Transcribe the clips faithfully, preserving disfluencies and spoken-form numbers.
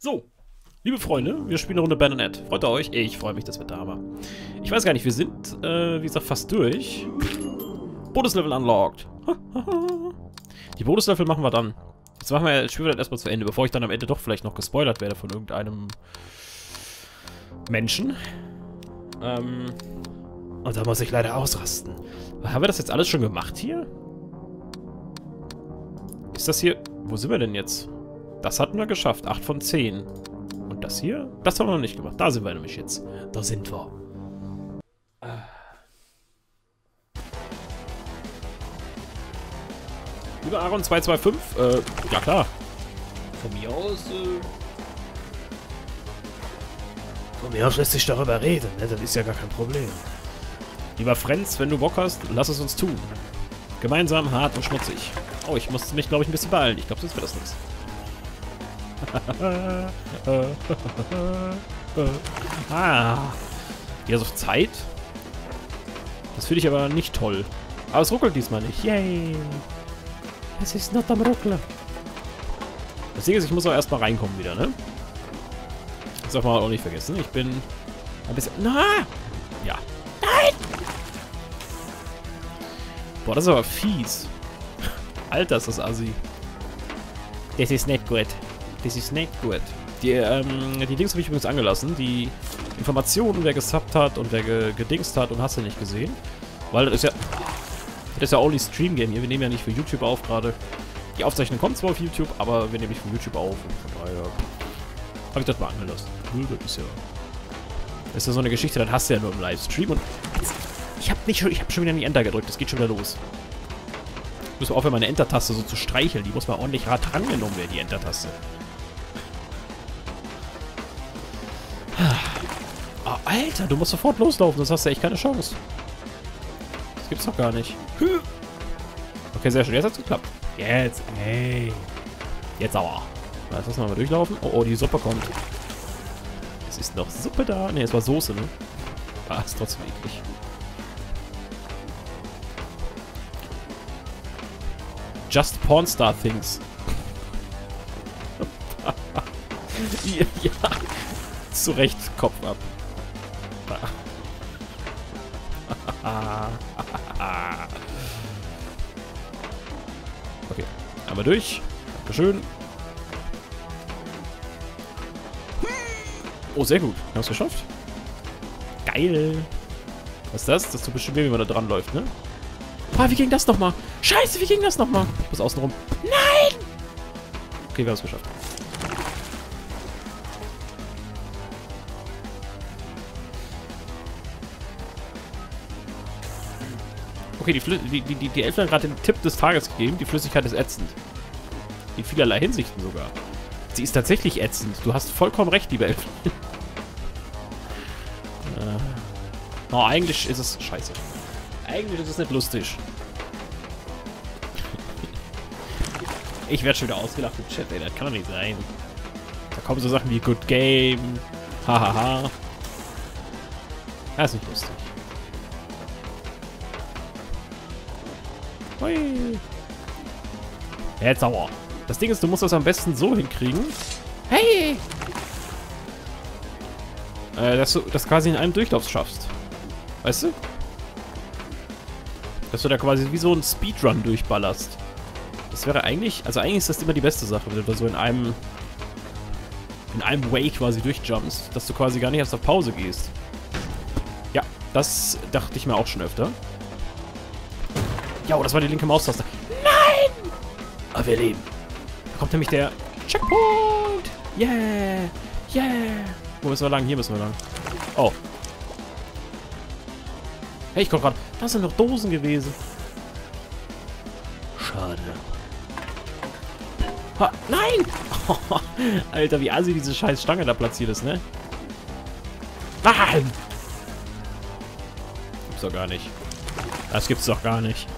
So, liebe Freunde, wir spielen eine Runde Bannernet. Freut ihr euch? Ich freue mich, das wird der Hammer. Ich weiß gar nicht, wir sind, äh, wie gesagt, fast durch. Bonuslevel unlocked. Die Bonuslevel machen wir dann. Jetzt machen wir das Spiel dann erstmal zu Ende, bevor ich dann am Ende doch vielleicht noch gespoilert werde von irgendeinem Menschen. Ähm, und da muss ich leider ausrasten. Haben wir das jetzt alles schon gemacht hier? Ist das hier... Wo sind wir denn jetzt? Das hatten wir geschafft. acht von zehn. Und das hier? Das haben wir noch nicht gemacht. Da sind wir nämlich jetzt. Da sind wir. Lieber Aaron zwei zwei fünf? Äh, ja klar. Von mir aus, äh... Von mir aus lässt sich darüber reden, ne? Das ist ja gar kein Problem. Lieber Friends, wenn du Bock hast, lass es uns tun. Gemeinsam, hart und schmutzig. Oh, ich muss mich, glaube ich, ein bisschen beeilen. Ich glaube, sonst wird das nichts. Ah. Wieder so Zeit? Das finde ich aber nicht toll. Aber es ruckelt diesmal nicht. Yay! Es ist not am Ruckler. Das Ding ist, ich muss auch erstmal reinkommen wieder, ne? Das darf man auch nicht vergessen. Ich bin ein bisschen... Na! Ja. Nein! Boah, das ist aber fies. Alter, ist das assi. Das ist nicht gut. Das ist nicht gut. Die, ähm, die Dings habe ich übrigens angelassen. Die Informationen, wer gesubbt hat und wer ge gedingst hat und hast du nicht gesehen. Weil das ist ja... Das ist ja only Stream Game hier. Wir nehmen ja nicht für YouTube auf gerade. Die Aufzeichnung kommt zwar auf YouTube, aber wir nehmen nicht von YouTube auf. Und von daher habe ich das mal angelassen. Das ist ja... Das ist ja so eine Geschichte, das hast du ja nur im Livestream. Und ich habe nicht schon, ich habe schon wieder nie Enter gedrückt. Das geht schon wieder los. Ich muss mal aufhören, meine Enter-Taste so zu streicheln. Die muss mal ordentlich hart rangenommen werden, die Enter-Taste. Oh, Alter, du musst sofort loslaufen, sonst hast du echt keine Chance. Das gibt's doch gar nicht. Okay, sehr schön. Jetzt hat's geklappt. Jetzt, ey. Jetzt aber. Jetzt lassen wir mal durchlaufen. Oh, oh, die Suppe kommt. Es ist noch Suppe da. Ne, es war Soße, ne? Ah, ist trotzdem eklig. Just Pornstar Things. ja, ja. Zu Recht, Kopf ab. Okay, einmal durch. Dankeschön. Oh, sehr gut. Wir haben es geschafft. Geil. Was ist das? Das tut bestimmt weh, wenn man da dran läuft, ne? Ah, wie ging das nochmal? Scheiße, wie ging das nochmal? Ich muss außen rum. Nein! Okay, wir haben es geschafft. Okay, die, Flü die, die, die Elfen haben gerade den Tipp des Tages gegeben. Die Flüssigkeit ist ätzend. In vielerlei Hinsichten sogar. Sie ist tatsächlich ätzend. Du hast vollkommen recht, liebe Elfen. äh. Oh, eigentlich ist es... Scheiße. Eigentlich ist es nicht lustig. Ich werde schon wieder ausgelacht im Chat, ey. Das kann doch nicht sein. Da kommen so Sachen wie Good Game. Hahaha. Das ist nicht lustig. Hui. Jetzt sauer. Das Ding ist, du musst das am besten so hinkriegen. Hey! Äh, dass du das quasi in einem Durchlauf schaffst. Weißt du? Dass du da quasi wie so ein Speedrun durchballerst. Das wäre eigentlich, also eigentlich ist das immer die beste Sache, wenn du da so in einem in einem Way quasi durchjumpst, dass du quasi gar nicht erst auf Pause gehst. Ja, das dachte ich mir auch schon öfter. Ja, oh, das war die linke Maustaste. Nein! Aber wir leben. Da kommt nämlich der Checkpoint. Yeah! Yeah! Wo müssen wir lang? Hier müssen wir lang. Oh. Hey, ich komm gerade. Das sind doch Dosen gewesen. Schade. Ha, nein! Alter, wie assi diese scheiß Stange da platziert ist, ne? Nein! Gibt's doch gar nicht. Das gibt's doch gar nicht.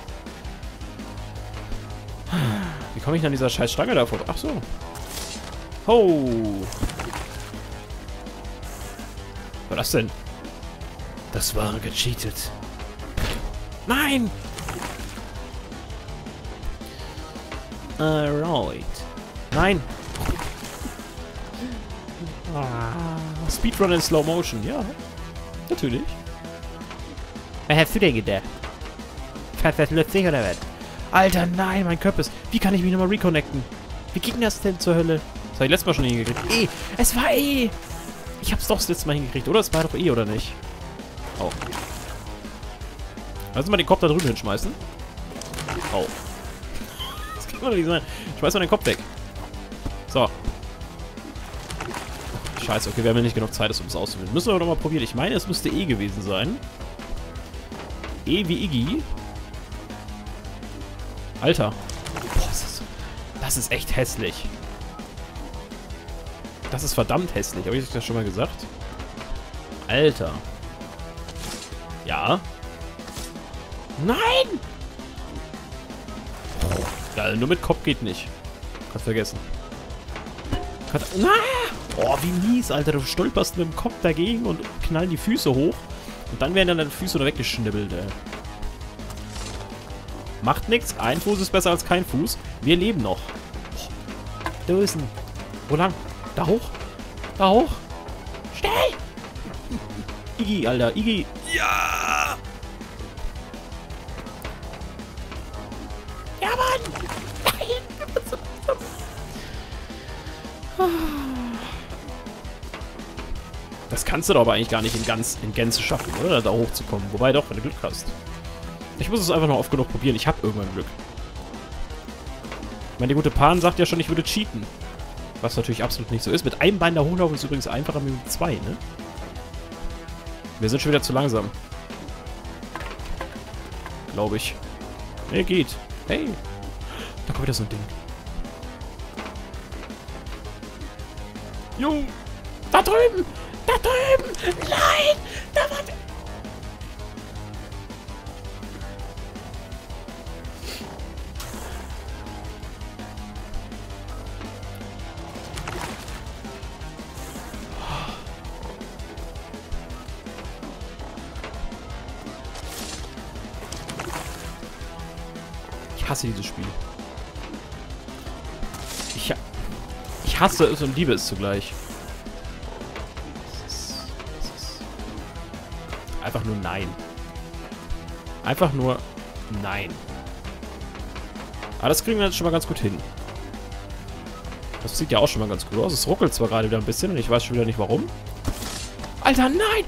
Wie komme ich an dieser scheiß Stange da vor? Ach so. Ho! Was war das denn? Das war gecheatet. Nein! Alright. Nein! Ah, Speedrun in Slow Motion, ja. Natürlich. Was hast du denn gedacht? Fast das lustig oder was? Alter, nein, mein Körper. Wie kann ich mich nochmal reconnecten? Wie ging das denn zur Hölle? Das habe ich letztes Mal schon hingekriegt. E! Es war E! Ich hab's doch das letzte Mal hingekriegt, oder? Es war doch E, oder nicht? Oh. Lass uns mal den Kopf da drüben hinschmeißen. Oh. Das kann doch nicht sein. Schmeiß mal den Kopf weg. So. Scheiße, okay, wir haben ja nicht genug Zeit, um es auszuwählen. Müssen wir aber nochmal probieren. Ich meine, es müsste E gewesen sein. E wie Iggy. Alter. Boah, das ist, das ist echt hässlich. Das ist verdammt hässlich. Habe ich das schon mal gesagt? Alter. Ja. Nein! Ja, nur mit Kopf geht nicht. Kannst vergessen. Kann, na! Oh, wie mies, Alter. Du stolperst mit dem Kopf dagegen und knallen die Füße hoch. Und dann werden dann deine Füße weggeschnibbelt, ey. Macht nichts. Ein Fuß ist besser als kein Fuß. Wir leben noch. Oh, da ist ein... Wo lang? Da hoch? Da hoch? Schnell! Iggy, Alter. Iggy. Ja! Ja, Mann! Nein! Das kannst du doch aber eigentlich gar nicht in, ganz, in Gänze schaffen, oder? Da hochzukommen. Wobei doch, wenn du Glück hast. Ich muss es einfach noch oft genug probieren. Ich habe irgendwann Glück. Ich meine, der gute Pan sagt ja schon, ich würde cheaten. Was natürlich absolut nicht so ist. Mit einem Bein da hochlaufen ist übrigens einfacher mit zwei, ne? Wir sind schon wieder zu langsam. Glaube ich. Ne, geht. Hey. Da kommt wieder so ein Ding. Jung. Da drüben. Da drüben. Nein. Da war... Ich hasse dieses Spiel. Ich, ich hasse es und liebe es zugleich. Es ist, es ist einfach nur nein. Einfach nur nein. Aber das kriegen wir jetzt schon mal ganz gut hin. Das sieht ja auch schon mal ganz gut aus. Es ruckelt zwar gerade wieder ein bisschen und ich weiß schon wieder nicht warum. Alter, nein!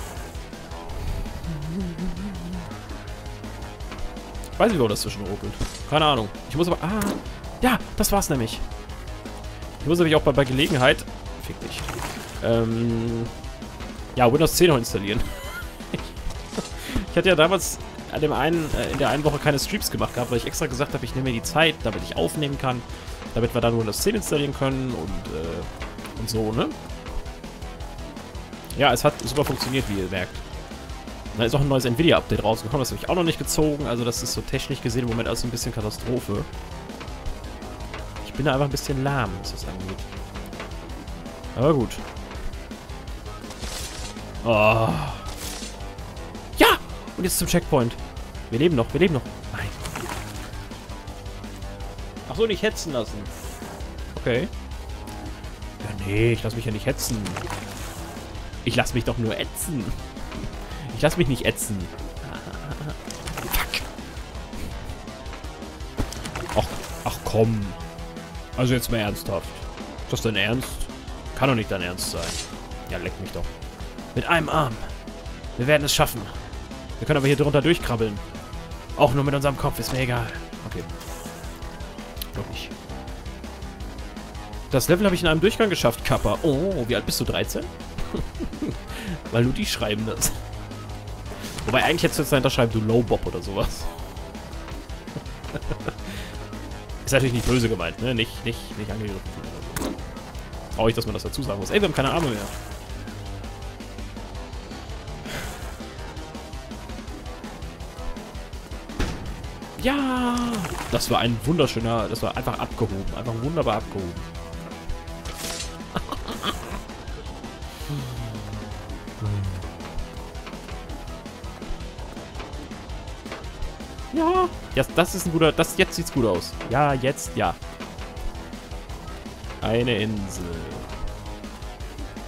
Ich weiß nicht, wo das zwischen ruckelt. Keine Ahnung. Ich muss aber... Ah! Ja, das war's nämlich. Ich muss nämlich auch bei, bei Gelegenheit... Fick dich. Ähm... Ja, Windows zehn noch installieren. Ich hatte ja damals an dem einen, äh, in der einen Woche keine Streams gemacht gehabt, weil ich extra gesagt habe, ich nehme mir die Zeit, damit ich aufnehmen kann. Damit wir dann Windows zehn installieren können und, äh, und so, ne? Ja, es hat super funktioniert, wie ihr merkt. Da ist auch ein neues Nvidia-Update rausgekommen, das habe ich auch noch nicht gezogen. Also das ist so technisch gesehen im Moment alles ein bisschen Katastrophe. Ich bin da einfach ein bisschen lahm, was das angeht. Aber gut. Oh. Ja! Und jetzt zum Checkpoint. Wir leben noch, wir leben noch. Nein. Ach so, nicht hetzen lassen. Okay. Ja, nee, ich lass mich ja nicht hetzen. Ich lass mich doch nur ätzen. Ich lass mich nicht ätzen. Fuck. Ach, ach komm. Also jetzt mal ernsthaft. Ist das dein Ernst? Kann doch nicht dein Ernst sein. Ja, leck mich doch. Mit einem Arm. Wir werden es schaffen. Wir können aber hier drunter durchkrabbeln. Auch nur mit unserem Kopf, ist mir egal. Okay. Doch nicht. Das Level habe ich in einem Durchgang geschafft, Kappa. Oh, wie alt bist du? dreizehn? Weil nur die schreiben das. Wobei, eigentlich hättest du jetzt dahinter schreiben, du Lowbob oder sowas. Ist natürlich nicht böse gemeint, ne? Nicht, nicht, nicht angegriffen. Brauche ich, dass man das dazu sagen muss. Ey, wir haben keine Arme mehr. Ja! Das war ein wunderschöner, das war einfach abgehoben. Einfach wunderbar abgehoben. Ja, ja, das ist ein guter, das, jetzt sieht's gut aus. Ja, jetzt, ja. Eine Insel.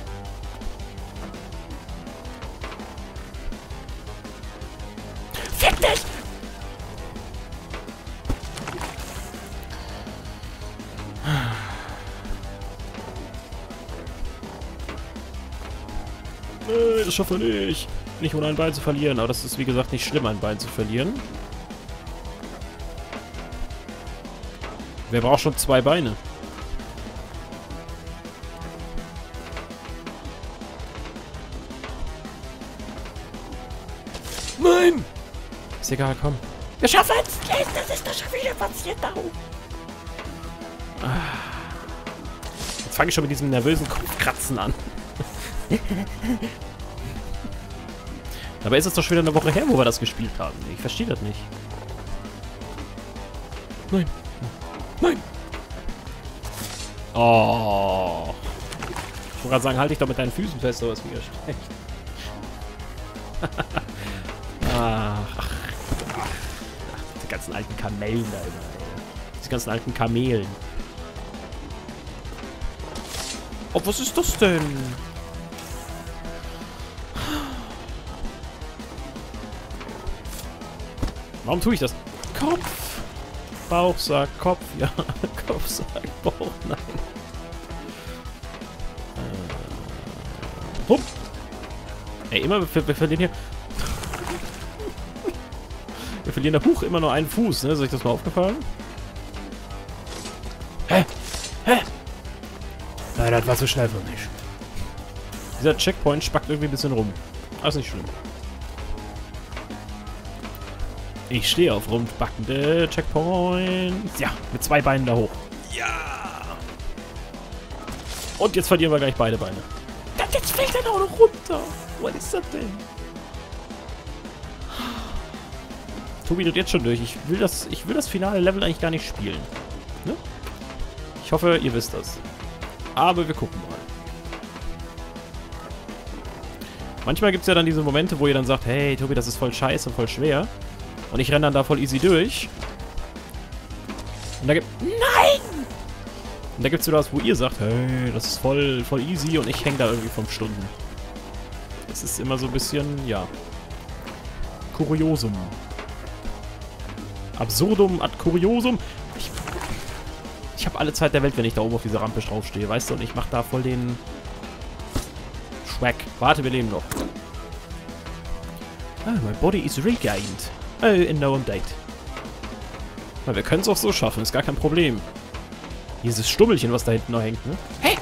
Nein, das schaffe ich nicht. Nicht ohne ein Bein zu verlieren. Aber das ist, wie gesagt, nicht schlimm, ein Bein zu verlieren. Wer braucht schon zwei Beine? Nein! Ist egal, komm. Wir schaffen es! Das ist doch schon wieder passiert da oben. Jetzt fange ich schon mit diesem nervösen Kopfkratzen an. Dabei ist es doch schon wieder eine Woche her, wo wir das gespielt haben. Ich verstehe das nicht. Nein. Nein. Oh. Ich wollte gerade sagen, halt dich doch mit deinen Füßen fest, aber ist wieder schlecht. Ach, ach, ach, die ganzen alten Kamellen da immer, ey. Die ganzen alten Kamelen. Oh, was ist das denn? Warum tue ich das? Kopf! Bauch sagt Kopf, ja. Kopf sagt Bauch, nein. Äh, Hup! Ey, immer, wir, wir verlieren hier... Wir verlieren da Huch immer nur einen Fuß, ne? Ist euch das mal aufgefallen? Hä? Hä? Nein, das war zu schnell für mich. Dieser Checkpoint spackt irgendwie ein bisschen rum. Aber ist nicht schlimm. Ich stehe auf rundbackende Checkpoints. Ja, mit zwei Beinen da hoch. Ja! Und jetzt verlieren wir gleich beide Beine. Jetzt fällt er auch noch runter. Was ist das denn? Tobi tut jetzt schon durch. Ich will das, ich will das finale Level eigentlich gar nicht spielen. Ne? Ich hoffe, ihr wisst das. Aber wir gucken mal. Manchmal gibt es ja dann diese Momente, wo ihr dann sagt, hey, Tobi, das ist voll scheiße und voll schwer. Und ich renne dann da voll easy durch. Und da gibt... Nein! Und da gibt es wieder was, wo ihr sagt, hey, das ist voll, voll easy und ich hänge da irgendwie fünf Stunden. Das ist immer so ein bisschen, ja... Kuriosum. Absurdum ad Kuriosum. Ich, ich habe alle Zeit der Welt, wenn ich da oben auf dieser Rampe draufstehe, weißt du? Und ich mache da voll den... Schwack. Warte, wir leben noch. Oh, my body is regained. Oh, in no update. Na, wir können es auch so schaffen, ist gar kein Problem. Dieses Stummelchen, was da hinten noch hängt, ne? Hey!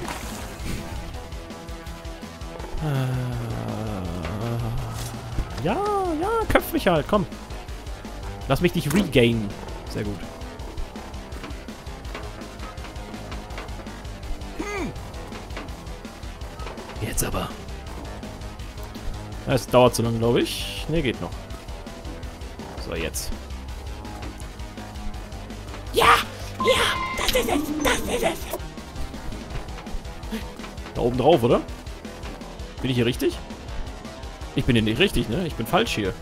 Äh, ja, ja, köpf mich halt, komm. Lass mich dich regainen. Sehr gut. Hm. Jetzt aber. Es dauert zu lang, glaube ich. Ne, geht noch. So, jetzt. Ja! Ja! Das ist es! Das ist es! Da oben drauf, oder? Bin ich hier richtig? Ich bin hier nicht richtig, ne? Ich bin falsch hier.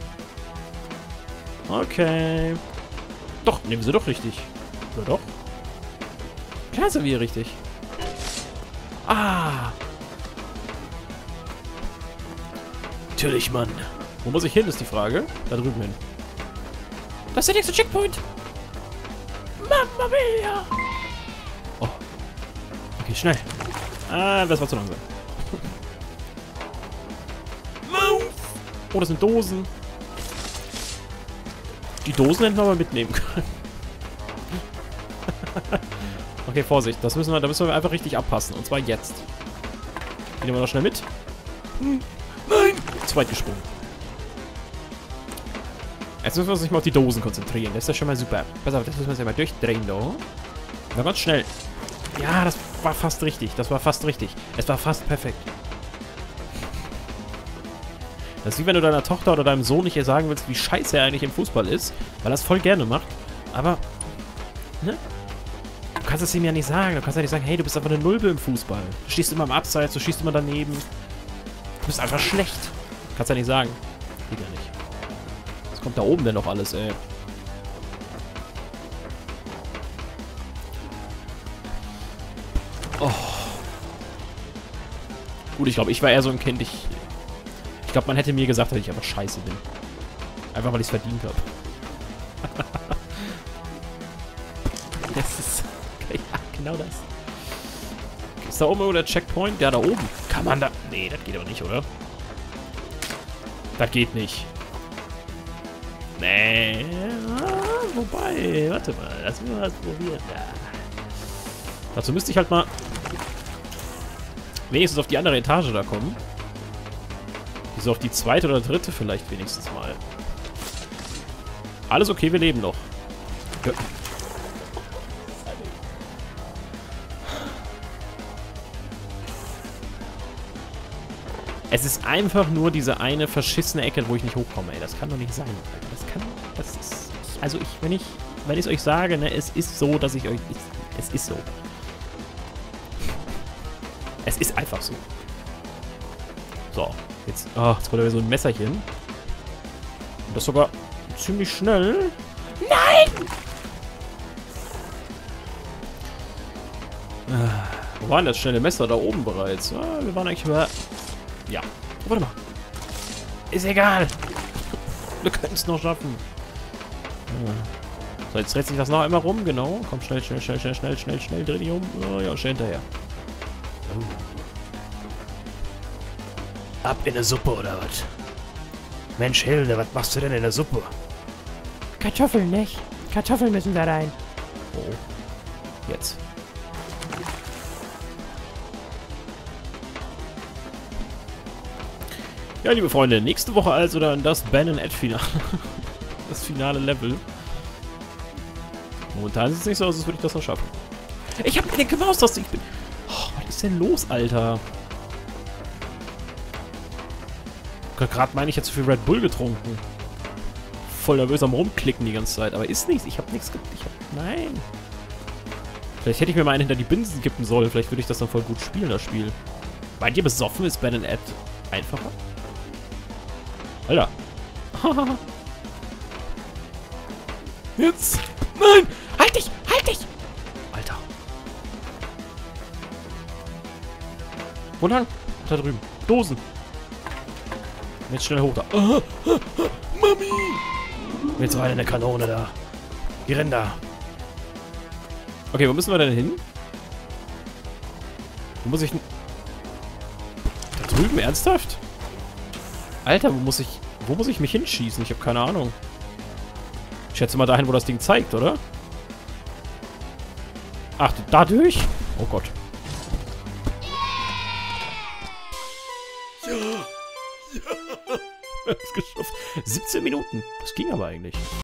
Okay. Doch, nehmen sie doch richtig. Oder doch? Klar sind wir hier richtig. Ah! Natürlich, Mann. Wo muss ich hin, ist die Frage. Da drüben hin. Das ist der nächste Checkpoint. Mamma mia! Oh. Okay, schnell. Ah, das war zu langsam. Oh, das sind Dosen. Die Dosen hätten wir mal mitnehmen können. Okay, Vorsicht. Das müssen wir, da müssen wir einfach richtig abpassen. Und zwar jetzt. Die nehmen wir noch schnell mit. Hm. Nein! Zu weit gesprungen. Jetzt müssen wir uns nicht mal auf die Dosen konzentrieren. Das ist ja schon mal super. Pass auf, das müssen wir jetzt ja mal durchdrehen, da. Na, ganz schnell. Ja, das war fast richtig. Das war fast richtig. Es war fast perfekt. Das ist wie wenn du deiner Tochter oder deinem Sohn nicht sagen willst, wie scheiße er eigentlich im Fußball ist, weil er es voll gerne macht. Aber, ne? Du kannst es ihm ja nicht sagen. Du kannst ja nicht sagen, hey, du bist einfach eine Nulpe im Fußball. Du stehst immer im Abseits, du schießt immer daneben. Du bist einfach schlecht. Kannst ja nicht sagen. Geht ja nicht. Was kommt da oben denn noch alles, ey? Oh. Gut, ich glaube, ich war eher so ein Kind, ich... Ich glaube, man hätte mir gesagt, dass ich einfach scheiße bin. Einfach, weil ich es verdient habe. Das ist... Ja, genau das. Ist da oben irgendwo der Checkpoint? Ja, da oben. Kann man da... Nee, das geht aber nicht, oder? Das geht nicht. Nee. Ah, wobei, warte mal. Lass mich mal was probieren. Ja. Dazu müsste ich halt mal wenigstens auf die andere Etage da kommen. So auf die zweite oder dritte vielleicht wenigstens mal. Alles okay, wir leben noch. Ja. Es ist einfach nur diese eine verschissene Ecke, wo ich nicht hochkomme, ey. Das kann doch nicht sein. Das kann... Das ist... Also ich, wenn ich... Wenn ich es euch sage, ne, es ist so, dass ich euch... Es, es ist so. Es ist einfach so. So. Jetzt... Oh, jetzt kommt da wieder so ein Messerchen. Und das sogar ziemlich schnell. Nein! Ah, wo war denn das schnelle Messer? Da oben bereits. Ah, wir waren eigentlich über... Ja. Oh, warte mal. Ist egal. Wir können es noch schaffen. Ja. So, jetzt dreht sich das noch einmal rum. Genau. Komm, schnell, schnell, schnell, schnell, schnell, schnell, schnell. Dreh dich um. Oh, ja, schnell hinterher. Oh. Ab in der Suppe, oder was? Mensch, Hilde, was machst du denn in der Suppe? Kartoffeln nicht. Kartoffeln müssen da rein. Oh. Jetzt. Ja, liebe Freunde, nächste Woche also dann das Ben and Ed Finale. Das finale Level. Momentan sieht es nicht so aus, als würde ich das noch schaffen. Ich hab eine Maustaste. Ich bin... Oh, was ist denn los, Alter? Gerade meine ich jetzt zu viel Red Bull getrunken. Voll nervös am Rumklicken die ganze Zeit. Aber ist nichts. Ich hab nichts... Ich hab... Nein. Vielleicht hätte ich mir mal einen hinter die Binsen kippen sollen. Vielleicht würde ich das dann voll gut spielen, das Spiel. Meint ihr, besoffen ist Ben and Ed einfacher? Alter. Jetzt. Nein. Halt dich. Halt dich. Alter. Wo lang? Da drüben. Dosen. Jetzt schnell hoch da. Ah, ah, ah, Mami. Jetzt war eine Kanone da. Die rennen da. Okay, wo müssen wir denn hin? Wo muss ich denn... Da drüben? Ernsthaft? Alter, wo muss ich... Wo muss ich mich hinschießen? Ich habe keine Ahnung. Ich schätze mal dahin, wo das Ding zeigt, oder? Ach, dadurch? Oh Gott. Ja! Ja! Das ist geschafft. siebzehn Minuten. Das ging aber eigentlich.